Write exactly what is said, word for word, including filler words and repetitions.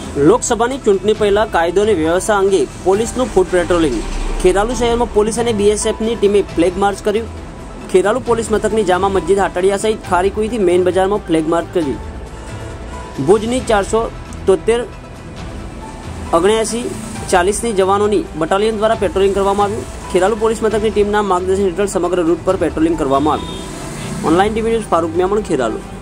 લોકસભાની ચૂંટણી પહેલા કાયદો અને વ્યવસ્થા અંગે પોલીસનું ફૂટ પેટ્રોલિંગ। ખેરાલુ શહેરમાં પોલીસ અને બીએસએફની ટીમે ફ્લેગ માર્ચ કર્યું। ખેરાલુ પોલીસ મથકની જામા મસ્જિદ હાટડિયા સહિત ખારીકુઈથી મેઇન બજારમાં ફ્લેગ માર્ચ કરી। ભુજની ચારસો તોતેર ઓગણ્યાસી ચાલીસની જવાનોની બટાલિયન દ્વારા પેટ્રોલિંગ કરવામાં આવ્યું। ખેરાલુ પોલીસ મથકની ટીમના માર્ગદર્શન હેઠળ સમગ્ર રૂટ પર પેટ્રોલિંગ કરવામાં આવ્યું। Online TV news Farooq Memon, Kheralu.